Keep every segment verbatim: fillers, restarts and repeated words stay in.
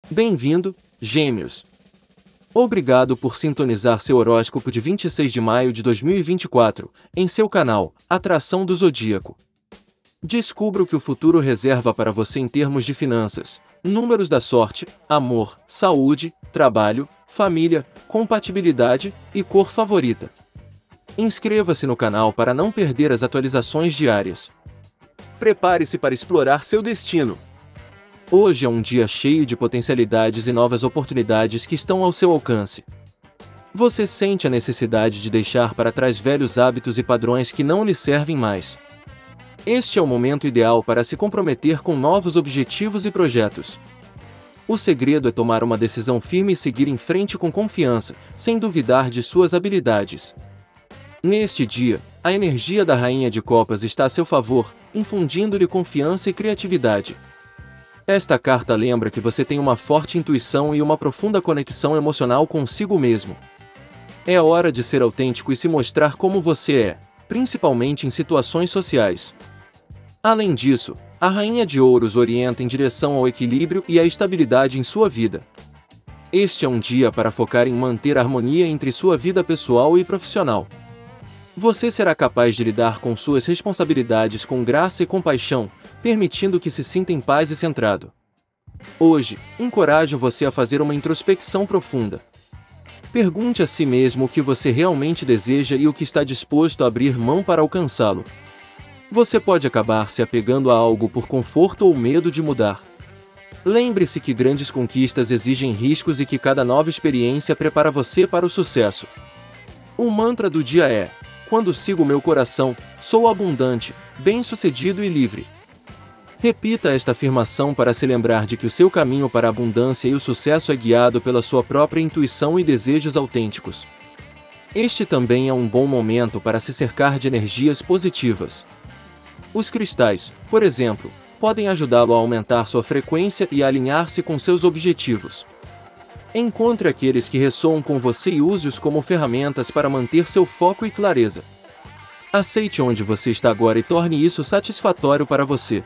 Bem-vindo, Gêmeos! Obrigado por sintonizar seu horóscopo de vinte e seis de maio de dois mil e vinte e quatro, em seu canal, Atração do Zodíaco. Descubra o que o futuro reserva para você em termos de finanças, números da sorte, amor, saúde, trabalho, família, compatibilidade e cor favorita. Inscreva-se no canal para não perder as atualizações diárias. Prepare-se para explorar seu destino. Hoje é um dia cheio de potencialidades e novas oportunidades que estão ao seu alcance. Você sente a necessidade de deixar para trás velhos hábitos e padrões que não lhe servem mais. Este é o momento ideal para se comprometer com novos objetivos e projetos. O segredo é tomar uma decisão firme e seguir em frente com confiança, sem duvidar de suas habilidades. Neste dia, a energia da Rainha de Copas está a seu favor, infundindo-lhe confiança e criatividade. Esta carta lembra que você tem uma forte intuição e uma profunda conexão emocional consigo mesmo. É hora de ser autêntico e se mostrar como você é, principalmente em situações sociais. Além disso, a Rainha de Ouros orienta em direção ao equilíbrio e à estabilidade em sua vida. Este é um dia para focar em manter a harmonia entre sua vida pessoal e profissional. Você será capaz de lidar com suas responsabilidades com graça e compaixão, permitindo que se sinta em paz e centrado. Hoje, encorajo você a fazer uma introspecção profunda. Pergunte a si mesmo o que você realmente deseja e o que está disposto a abrir mão para alcançá-lo. Você pode acabar se apegando a algo por conforto ou medo de mudar. Lembre-se que grandes conquistas exigem riscos e que cada nova experiência prepara você para o sucesso. O mantra do dia é: quando sigo meu coração, sou abundante, bem-sucedido e livre. Repita esta afirmação para se lembrar de que o seu caminho para a abundância e o sucesso é guiado pela sua própria intuição e desejos autênticos. Este também é um bom momento para se cercar de energias positivas. Os cristais, por exemplo, podem ajudá-lo a aumentar sua frequência e a alinhar-se com seus objetivos. Encontre aqueles que ressoam com você e use-os como ferramentas para manter seu foco e clareza. Aceite onde você está agora e torne isso satisfatório para você.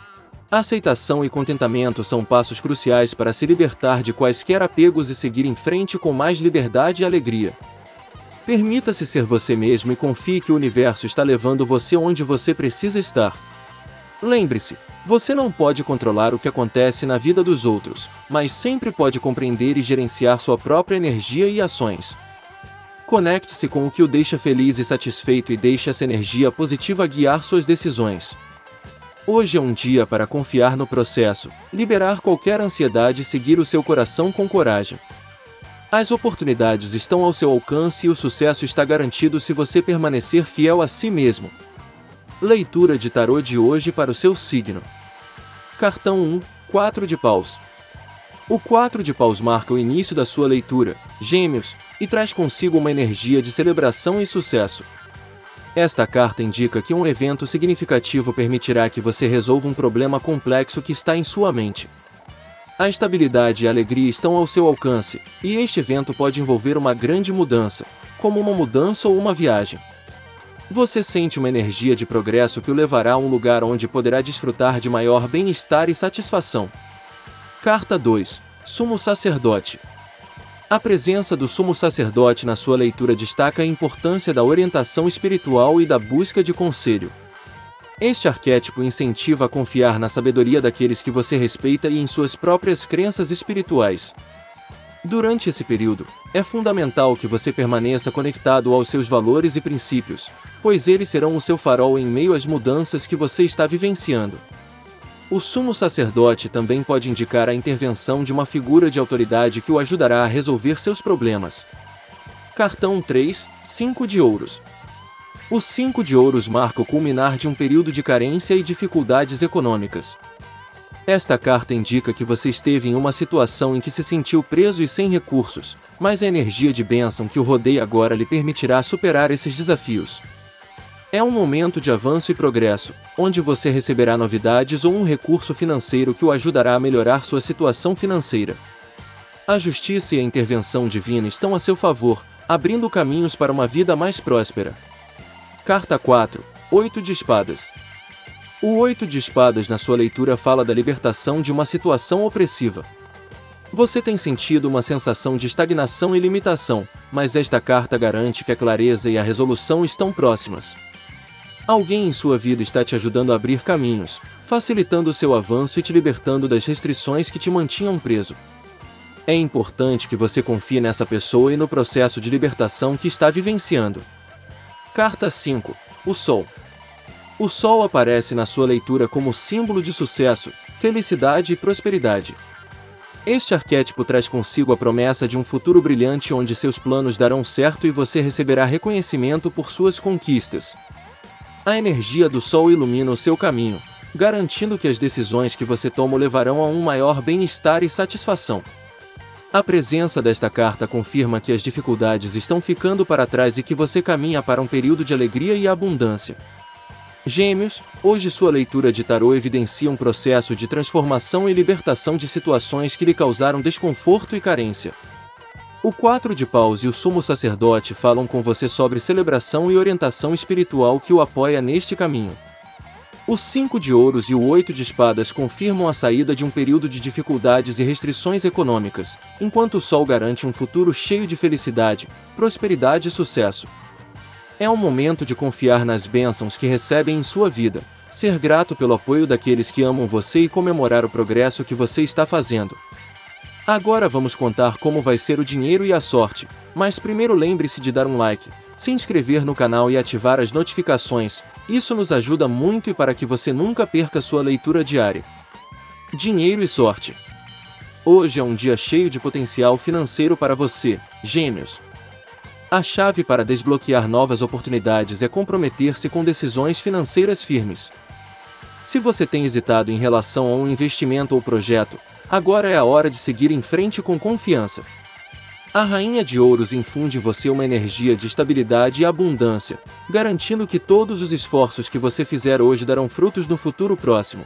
Aceitação e contentamento são passos cruciais para se libertar de quaisquer apegos e seguir em frente com mais liberdade e alegria. Permita-se ser você mesmo e confie que o universo está levando você onde você precisa estar. Lembre-se, você não pode controlar o que acontece na vida dos outros, mas sempre pode compreender e gerenciar sua própria energia e ações. Conecte-se com o que o deixa feliz e satisfeito e deixe essa energia positiva guiar suas decisões. Hoje é um dia para confiar no processo, liberar qualquer ansiedade e seguir o seu coração com coragem. As oportunidades estão ao seu alcance e o sucesso está garantido se você permanecer fiel a si mesmo. Leitura de tarô de hoje para o seu signo. Cartão um, quatro de paus. O quatro de paus marca o início da sua leitura, Gêmeos, e traz consigo uma energia de celebração e sucesso. Esta carta indica que um evento significativo permitirá que você resolva um problema complexo que está em sua mente. A estabilidade e a alegria estão ao seu alcance, e este evento pode envolver uma grande mudança, como uma mudança ou uma viagem. Você sente uma energia de progresso que o levará a um lugar onde poderá desfrutar de maior bem-estar e satisfação. Carta dois. Sumo Sacerdote. A presença do Sumo Sacerdote na sua leitura destaca a importância da orientação espiritual e da busca de conselho. Este arquétipo incentiva a confiar na sabedoria daqueles que você respeita e em suas próprias crenças espirituais. Durante esse período, é fundamental que você permaneça conectado aos seus valores e princípios, pois eles serão o seu farol em meio às mudanças que você está vivenciando. O Sumo Sacerdote também pode indicar a intervenção de uma figura de autoridade que o ajudará a resolver seus problemas. Cartão três, cinco de ouros. O cinco de ouros marca o culminar de um período de carência e dificuldades econômicas. Esta carta indica que você esteve em uma situação em que se sentiu preso e sem recursos, mas a energia de bênção que o rodeia agora lhe permitirá superar esses desafios. É um momento de avanço e progresso, onde você receberá novidades ou um recurso financeiro que o ajudará a melhorar sua situação financeira. A justiça e a intervenção divina estão a seu favor, abrindo caminhos para uma vida mais próspera. Carta quatro. Oito de espadas. O oito de espadas na sua leitura fala da libertação de uma situação opressiva. Você tem sentido uma sensação de estagnação e limitação, mas esta carta garante que a clareza e a resolução estão próximas. Alguém em sua vida está te ajudando a abrir caminhos, facilitando o seu avanço e te libertando das restrições que te mantinham preso. É importante que você confie nessa pessoa e no processo de libertação que está vivenciando. Carta cinco. O Sol. O Sol aparece na sua leitura como símbolo de sucesso, felicidade e prosperidade. Este arquétipo traz consigo a promessa de um futuro brilhante onde seus planos darão certo e você receberá reconhecimento por suas conquistas. A energia do Sol ilumina o seu caminho, garantindo que as decisões que você toma o levarão a um maior bem-estar e satisfação. A presença desta carta confirma que as dificuldades estão ficando para trás e que você caminha para um período de alegria e abundância. Gêmeos, hoje sua leitura de tarô evidencia um processo de transformação e libertação de situações que lhe causaram desconforto e carência. O quatro de paus e o sumo sacerdote falam com você sobre celebração e orientação espiritual que o apoia neste caminho. O cinco de ouros e o oito de espadas confirmam a saída de um período de dificuldades e restrições econômicas, enquanto o sol garante um futuro cheio de felicidade, prosperidade e sucesso. É um momento de confiar nas bênçãos que recebem em sua vida, ser grato pelo apoio daqueles que amam você e comemorar o progresso que você está fazendo. Agora vamos contar como vai ser o dinheiro e a sorte, mas primeiro lembre-se de dar um like, se inscrever no canal e ativar as notificações, isso nos ajuda muito e para que você nunca perca sua leitura diária. Dinheiro e sorte. Hoje é um dia cheio de potencial financeiro para você, Gêmeos. A chave para desbloquear novas oportunidades é comprometer-se com decisões financeiras firmes. Se você tem hesitado em relação a um investimento ou projeto, agora é a hora de seguir em frente com confiança. A Rainha de Ouros infunde em você uma energia de estabilidade e abundância, garantindo que todos os esforços que você fizer hoje darão frutos no futuro próximo.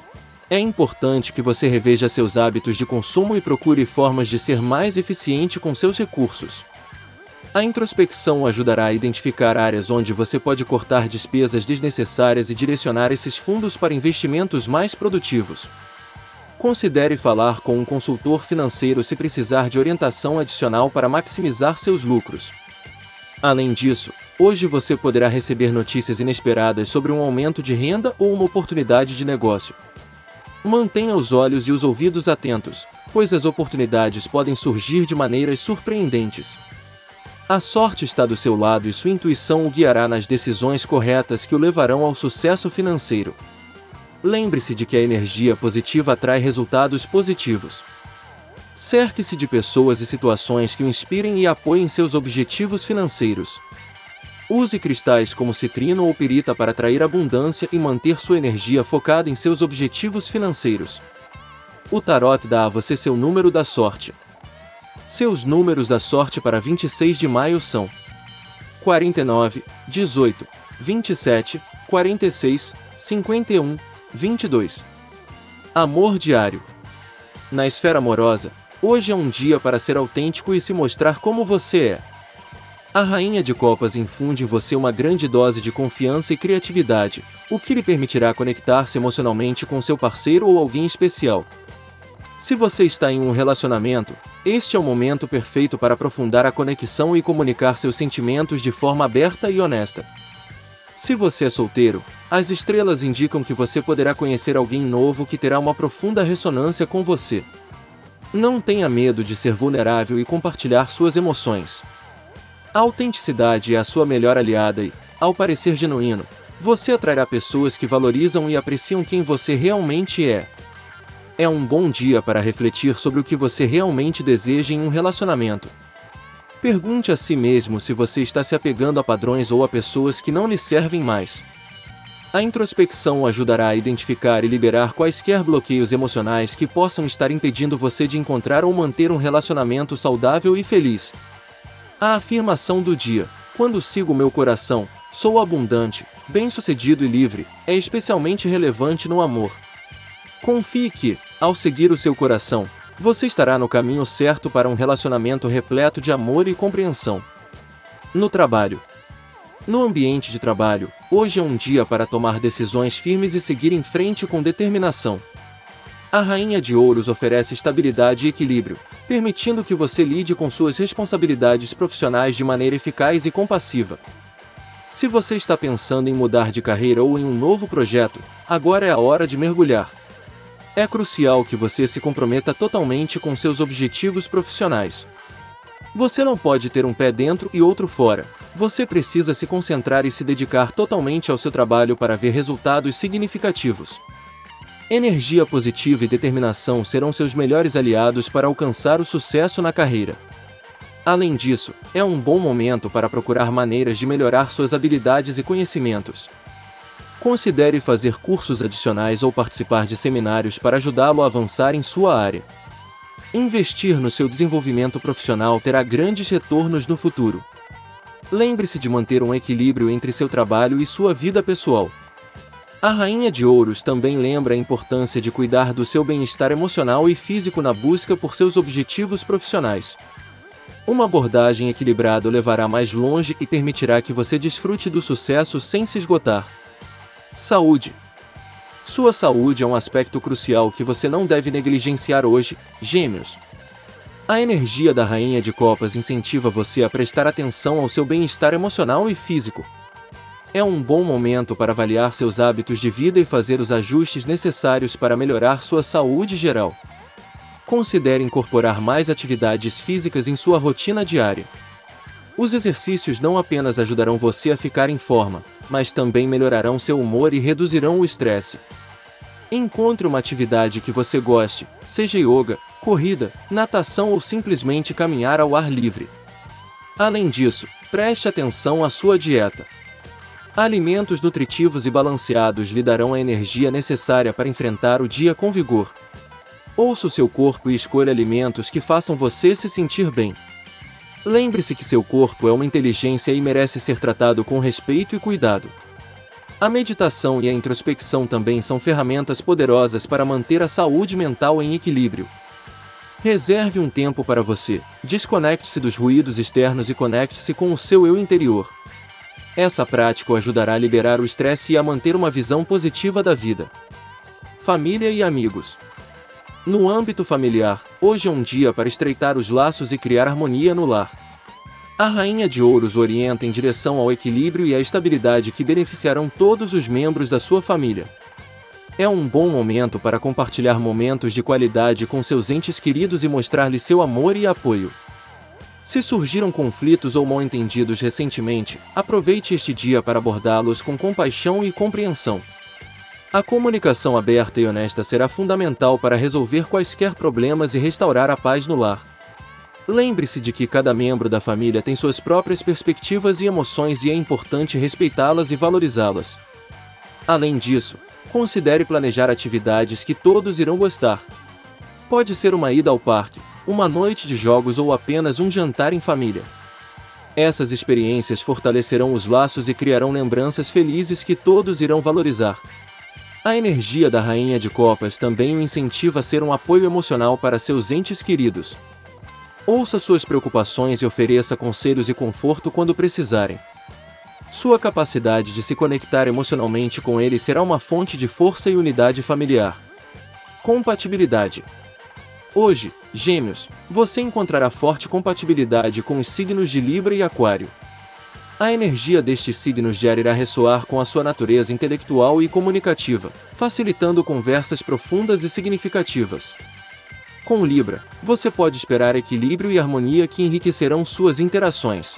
É importante que você reveja seus hábitos de consumo e procure formas de ser mais eficiente com seus recursos. A introspecção ajudará a identificar áreas onde você pode cortar despesas desnecessárias e direcionar esses fundos para investimentos mais produtivos. Considere falar com um consultor financeiro se precisar de orientação adicional para maximizar seus lucros. Além disso, hoje você poderá receber notícias inesperadas sobre um aumento de renda ou uma oportunidade de negócio. Mantenha os olhos e os ouvidos atentos, pois as oportunidades podem surgir de maneiras surpreendentes. A sorte está do seu lado e sua intuição o guiará nas decisões corretas que o levarão ao sucesso financeiro. Lembre-se de que a energia positiva atrai resultados positivos. Cerque-se de pessoas e situações que o inspirem e apoiem seus objetivos financeiros. Use cristais como citrino ou pirita para atrair abundância e manter sua energia focada em seus objetivos financeiros. O tarot dá a você seu número da sorte. Seus números da sorte para vinte e seis de maio são quarenta e nove, dezoito, vinte e sete, quarenta e seis, cinquenta e um, vinte e dois. Amor diário. Na esfera amorosa, hoje é um dia para ser autêntico e se mostrar como você é. A Rainha de Copas infunde em você uma grande dose de confiança e criatividade, o que lhe permitirá conectar-se emocionalmente com seu parceiro ou alguém especial. Se você está em um relacionamento, este é o momento perfeito para aprofundar a conexão e comunicar seus sentimentos de forma aberta e honesta. Se você é solteiro, as estrelas indicam que você poderá conhecer alguém novo que terá uma profunda ressonância com você. Não tenha medo de ser vulnerável e compartilhar suas emoções. A autenticidade é a sua melhor aliada e, ao parecer genuíno, você atrairá pessoas que valorizam e apreciam quem você realmente é. É um bom dia para refletir sobre o que você realmente deseja em um relacionamento. Pergunte a si mesmo se você está se apegando a padrões ou a pessoas que não lhe servem mais. A introspecção o ajudará a identificar e liberar quaisquer bloqueios emocionais que possam estar impedindo você de encontrar ou manter um relacionamento saudável e feliz. A afirmação do dia: quando sigo meu coração, sou abundante, bem-sucedido e livre, é especialmente relevante no amor. Confie que, ao seguir o seu coração, você estará no caminho certo para um relacionamento repleto de amor e compreensão. No trabalho. No ambiente de trabalho, hoje é um dia para tomar decisões firmes e seguir em frente com determinação. A Rainha de Ouros oferece estabilidade e equilíbrio, permitindo que você lide com suas responsabilidades profissionais de maneira eficaz e compassiva. Se você está pensando em mudar de carreira ou em um novo projeto, agora é a hora de mergulhar. É crucial que você se comprometa totalmente com seus objetivos profissionais. Você não pode ter um pé dentro e outro fora. Você precisa se concentrar e se dedicar totalmente ao seu trabalho para ver resultados significativos. Energia positiva e determinação serão seus melhores aliados para alcançar o sucesso na carreira. Além disso, é um bom momento para procurar maneiras de melhorar suas habilidades e conhecimentos. Considere fazer cursos adicionais ou participar de seminários para ajudá-lo a avançar em sua área. Investir no seu desenvolvimento profissional terá grandes retornos no futuro. Lembre-se de manter um equilíbrio entre seu trabalho e sua vida pessoal. A Rainha de Ouros também lembra a importância de cuidar do seu bem-estar emocional e físico na busca por seus objetivos profissionais. Uma abordagem equilibrada o levará mais longe e permitirá que você desfrute do sucesso sem se esgotar. Saúde. Sua saúde é um aspecto crucial que você não deve negligenciar hoje, Gêmeos. A energia da Rainha de Copas incentiva você a prestar atenção ao seu bem-estar emocional e físico. É um bom momento para avaliar seus hábitos de vida e fazer os ajustes necessários para melhorar sua saúde geral. Considere incorporar mais atividades físicas em sua rotina diária. Os exercícios não apenas ajudarão você a ficar em forma, mas também melhorarão seu humor e reduzirão o estresse. Encontre uma atividade que você goste, seja yoga, corrida, natação ou simplesmente caminhar ao ar livre. Além disso, preste atenção à sua dieta. Alimentos nutritivos e balanceados lhe darão a energia necessária para enfrentar o dia com vigor. Ouça o seu corpo e escolha alimentos que façam você se sentir bem. Lembre-se que seu corpo é uma inteligência e merece ser tratado com respeito e cuidado. A meditação e a introspecção também são ferramentas poderosas para manter a saúde mental em equilíbrio. Reserve um tempo para você, desconecte-se dos ruídos externos e conecte-se com o seu eu interior. Essa prática o ajudará a liberar o estresse e a manter uma visão positiva da vida. Família e amigos. No âmbito familiar, hoje é um dia para estreitar os laços e criar harmonia no lar. A Rainha de Ouros orienta em direção ao equilíbrio e à estabilidade que beneficiarão todos os membros da sua família. É um bom momento para compartilhar momentos de qualidade com seus entes queridos e mostrar-lhes seu amor e apoio. Se surgiram conflitos ou mal-entendidos recentemente, aproveite este dia para abordá-los com compaixão e compreensão. A comunicação aberta e honesta será fundamental para resolver quaisquer problemas e restaurar a paz no lar. Lembre-se de que cada membro da família tem suas próprias perspectivas e emoções e é importante respeitá-las e valorizá-las. Além disso, considere planejar atividades que todos irão gostar. Pode ser uma ida ao parque, uma noite de jogos ou apenas um jantar em família. Essas experiências fortalecerão os laços e criarão lembranças felizes que todos irão valorizar. A energia da Rainha de Copas também o incentiva a ser um apoio emocional para seus entes queridos. Ouça suas preocupações e ofereça conselhos e conforto quando precisarem. Sua capacidade de se conectar emocionalmente com eles será uma fonte de força e unidade familiar. Compatibilidade. Hoje, Gêmeos, você encontrará forte compatibilidade com os signos de Libra e Aquário. A energia destes signos de ar irá ressoar com a sua natureza intelectual e comunicativa, facilitando conversas profundas e significativas. Com Libra, você pode esperar equilíbrio e harmonia que enriquecerão suas interações.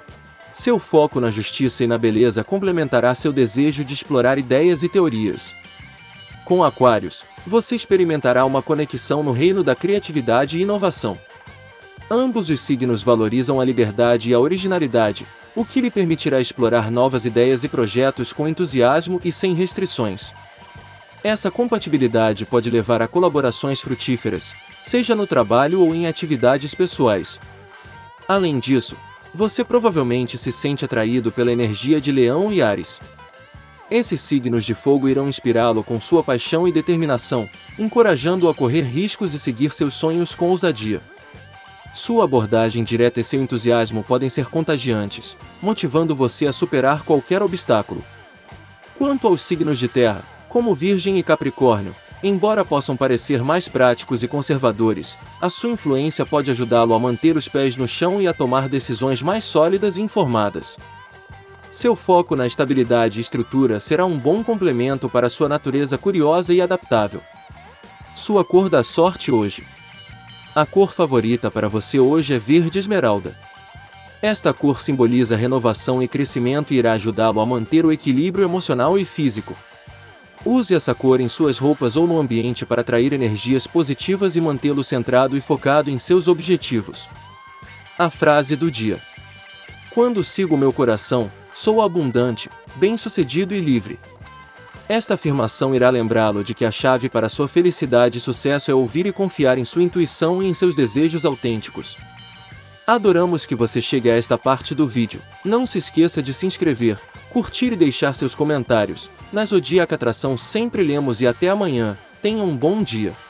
Seu foco na justiça e na beleza complementará seu desejo de explorar ideias e teorias. Com Aquários, você experimentará uma conexão no reino da criatividade e inovação. Ambos os signos valorizam a liberdade e a originalidade, o que lhe permitirá explorar novas ideias e projetos com entusiasmo e sem restrições. Essa compatibilidade pode levar a colaborações frutíferas, seja no trabalho ou em atividades pessoais. Além disso, você provavelmente se sente atraído pela energia de Leão e Áries. Esses signos de fogo irão inspirá-lo com sua paixão e determinação, encorajando-o a correr riscos e seguir seus sonhos com ousadia. Sua abordagem direta e seu entusiasmo podem ser contagiantes, motivando você a superar qualquer obstáculo. Quanto aos signos de terra, como Virgem e Capricórnio, Embora possam parecer mais práticos e conservadores, a sua influência pode ajudá-lo a manter os pés no chão e a tomar decisões mais sólidas e informadas. Seu foco na estabilidade e estrutura será um bom complemento para sua natureza curiosa e adaptável. Sua cor da sorte hoje. A cor favorita para você hoje é verde esmeralda. Esta cor simboliza renovação e crescimento e irá ajudá-lo a manter o equilíbrio emocional e físico. Use essa cor em suas roupas ou no ambiente para atrair energias positivas e mantê-lo centrado e focado em seus objetivos. A frase do dia: quando sigo meu coração, sou abundante, bem-sucedido e livre. Esta afirmação irá lembrá-lo de que a chave para sua felicidade e sucesso é ouvir e confiar em sua intuição e em seus desejos autênticos. Adoramos que você chegue a esta parte do vídeo. Não se esqueça de se inscrever, curtir e deixar seus comentários. Na Zodíaca Atração sempre lemos e até amanhã. Tenha um bom dia.